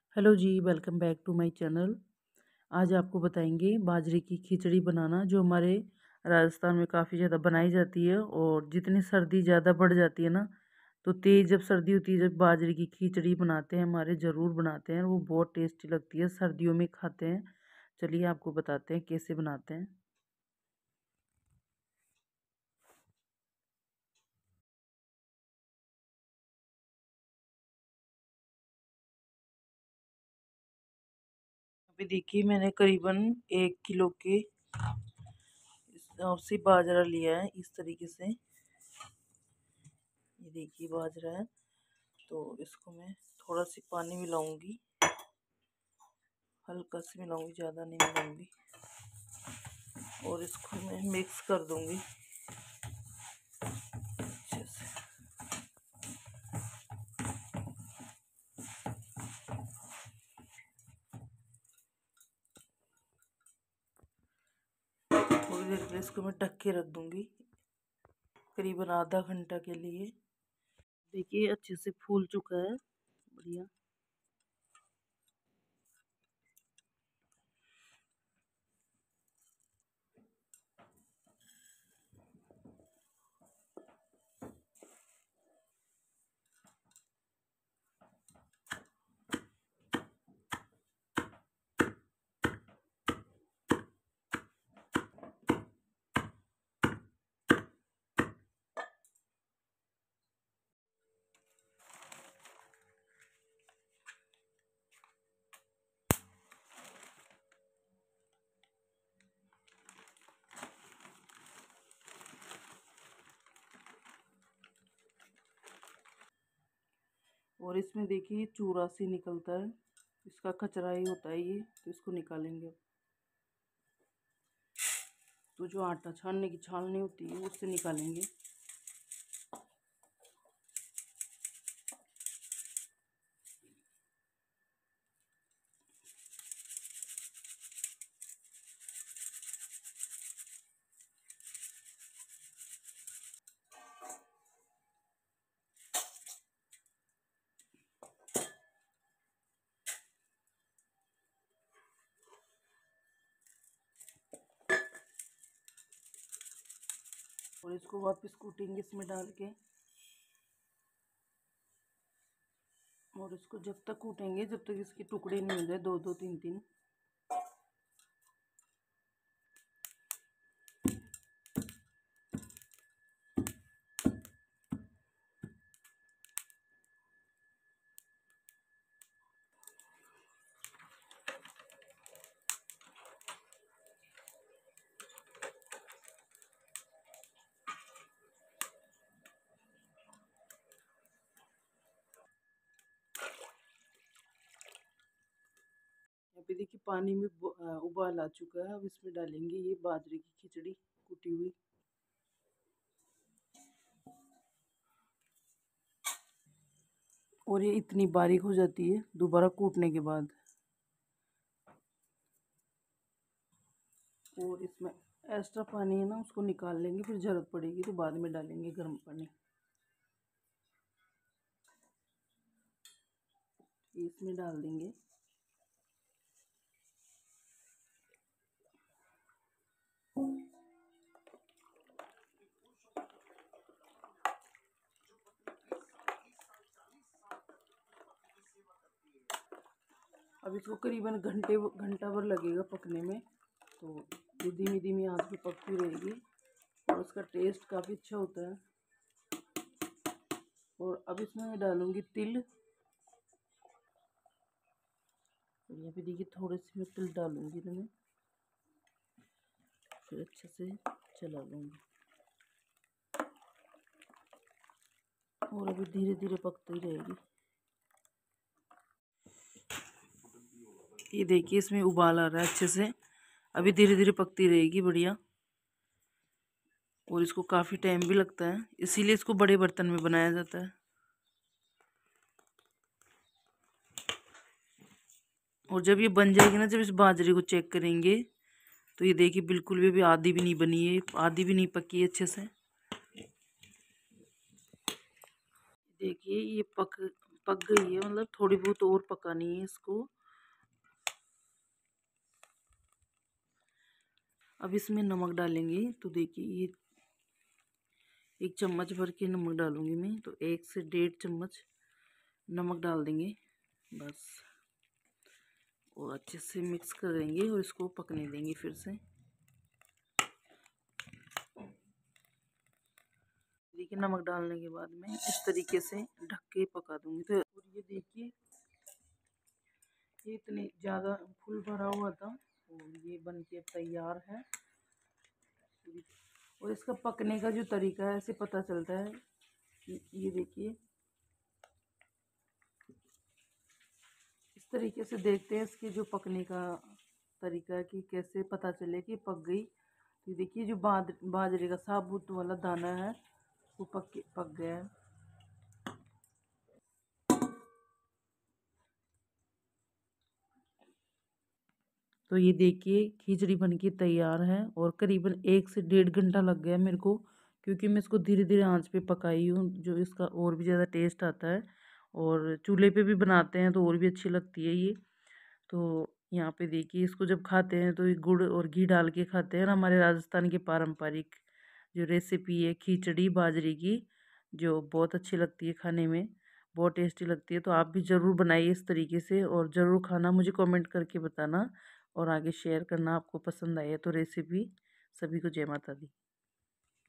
Hello जी, welcome back to my channel. आज आपको बताएंगे बाजरे की खिचड़ी बनाना, जो हमारे राजस्थान में काफ़ी ज़्यादा बनाई जाती है। और जितनी सर्दी ज़्यादा बढ़ जाती है ना, तो तेज़ जब सर्दी होती है, जब बाजरे की खिचड़ी बनाते हैं, हमारे ज़रूर बनाते हैं। वो बहुत टेस्टी लगती है, सर्दियों में खाते हैं। चलिए आपको बताते हैं कैसे बनाते हैं। अभी देखिए, मैंने करीबन 1 किलो के हिसाब से बाजरा लिया है। इस तरीके से ये देखिए बाजरा है। तो इसको मैं थोड़ा सी पानी मिलाऊंगी, हल्का सी मिलाऊंगी, ज़्यादा नहीं मिलाऊंगी। और इसको मैं मिक्स कर दूंगी अच्छे से। थोड़ी देर के लिए इसको मैं ढक के रख दूंगी, करीबन आधा घंटा के लिए। देखिए अच्छे से फूल चुका है, बढ़िया। और इसमें देखिए चूरा से निकलता है, इसका कचरा ही होता है ये, तो इसको निकालेंगे। तो जो आटा छानने की छालनी होती है उससे निकालेंगे। और इसको वापस कूटेंगे इसमें डाल के। और इसको जब तक कूटेंगे जब तक इसके टुकड़े नहीं हो जाए, दो दो तीन तीन। अभी देखिए पानी में उबाल आ चुका है। अब इसमें डालेंगे ये बाजरे की खिचड़ी कुटी हुई। और ये इतनी बारीक हो जाती है दोबारा कूटने के बाद। और इसमें एक्स्ट्रा पानी है ना, उसको निकाल लेंगे, फिर ज़रूरत पड़ेगी तो बाद में डालेंगे गर्म पानी। इसमें डाल देंगे। अब इसको करीबन घंटा भर लगेगा पकने में। तो ये धीमी धीमी आंच पे पकती रहेगी और उसका टेस्ट काफ़ी अच्छा होता है। और अब इसमें मैं डालूंगी तिल। और यहाँ पे देखिए थोड़े से मैं तिल डालूंगी, तो मैं फिर अच्छे से चला लूँगी। और अभी धीरे धीरे पकती रहेगी। ये देखिए इसमें उबाल आ रहा है अच्छे से। अभी धीरे धीरे पकती रहेगी, बढ़िया। और इसको काफ़ी टाइम भी लगता है, इसीलिए इसको बड़े बर्तन में बनाया जाता है। और जब ये बन जाएगी ना, जब इस बाजरे को चेक करेंगे, तो ये देखिए बिल्कुल भी आधी भी नहीं बनी है, आधी भी नहीं पकी है अच्छे से। देखिए ये पक गई है, मतलब थोड़ी बहुत और पकानी है इसको। अब इसमें नमक डालेंगे। तो देखिए ये 1 चम्मच भर के नमक डालूंगी मैं, तो 1 से 1.5 चम्मच नमक डाल देंगे बस। और अच्छे से मिक्स करेंगे और इसको पकने देंगे फिर से। देखिए नमक डालने के बाद में इस तरीके से ढक के पका दूंगी। तो और ये देखिए ये इतनी ज़्यादा फुल भरा हुआ था और ये बन के तैयार है। और इसका पकने का जो तरीका है ऐसे पता चलता है। ये देखिए इस तरीके से देखते हैं इसके जो पकने का तरीका है कि कैसे पता चले कि पक गई। तो देखिए जो बाजरे का साबुत वाला दाना है वो पक गया है। तो ये देखिए खिचड़ी बनके तैयार है और करीबन 1 से 1.5 घंटा लग गया मेरे को, क्योंकि मैं इसको धीरे धीरे आंच पे पकाई हूँ, जो इसका और भी ज़्यादा टेस्ट आता है। और चूल्हे पे भी बनाते हैं तो और भी अच्छी लगती है ये। तो यहाँ पे देखिए इसको जब खाते हैं तो ये गुड़ और घी डाल के खाते हैं। और हमारे राजस्थान की पारंपरिक जो रेसिपी है खिचड़ी बाजरे की, जो बहुत अच्छी लगती है खाने में, बहुत टेस्टी लगती है। तो आप भी ज़रूर बनाइए इस तरीके से और ज़रूर खाना, मुझे कमेंट करके बताना और आगे शेयर करना आपको पसंद आई है तो रेसिपी। सभी को जय माता दी।